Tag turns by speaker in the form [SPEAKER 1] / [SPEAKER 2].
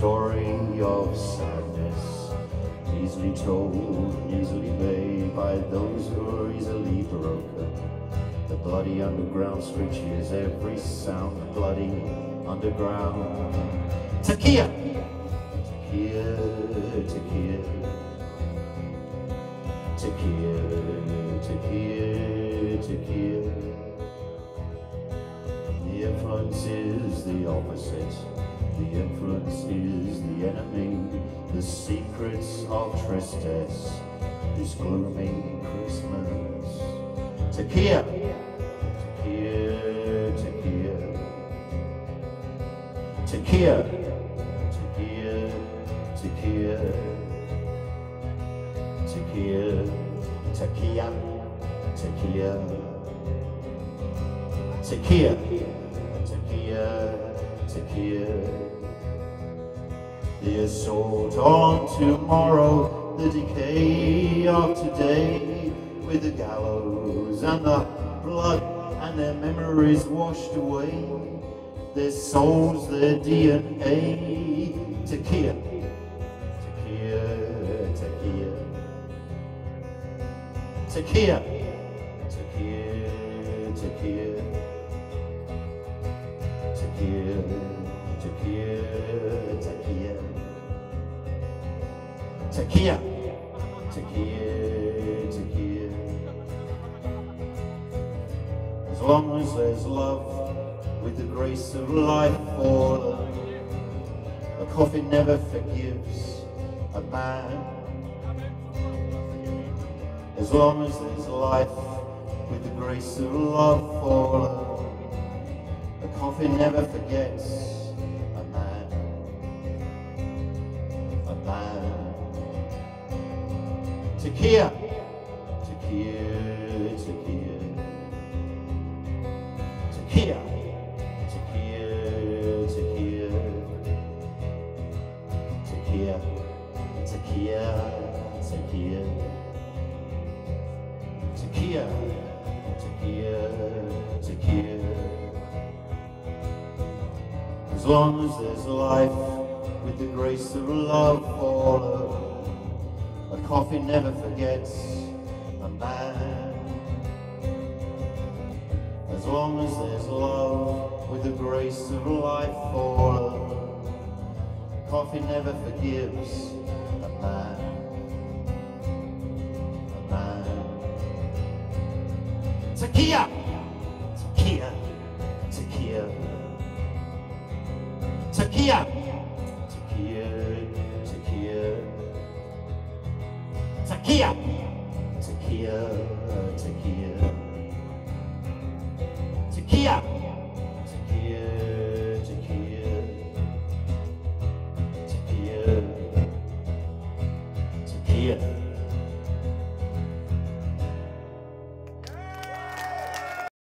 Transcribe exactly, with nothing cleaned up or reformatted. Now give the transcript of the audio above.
[SPEAKER 1] story of sadness, easily told, easily made by those who are easily broken. The bloody underground screeches every sound, the bloody underground. Takeyya! Takeyya, Takeyya, Takeyya, Takeyya, Takeyya. The influence is the opposite. The influence is the enemy. The secrets of tristesse, this gloomy Christmas. Takeyya, Takeyya, Takeyya, Takeyya, Takeyya, Takeyya, Takeyya, Takeyya, Takeyya, Takeyya, Takeyya, Takeyya. The assault on tomorrow, the decay of today, with the gallows and the blood and their memories washed away, their souls, their D N A. Takeyya, Takeyya, Takeyya, Takeyya, Takeyya, Takeyya, Takeyya, Takeyya, Takeyya, Takeyya, Takeyya, Takeyya. As long as there's love, with the grace of life fallen, a coffin never forgives a man. As long as there's life, with the grace of love fallen, a coffin never forgets a man. A man. Takeyya, Takeyya, Takeyya, Takeyya, Takeyya, Takeyya, Takeyya, Takeyya, Takeyya, Takeyya, Takeyya, Takeyya. As long as there's life, with the grace of love fallen, a coffin never forgets a man. As long as there's love, with the grace of life fallen, a coffin never forgives a man. A man. Takeyya, Takeyya, Takeyya, Takeyya, Takeyya, Takeyya, Takeyya, Takeyya, Takeyya, Takeyya.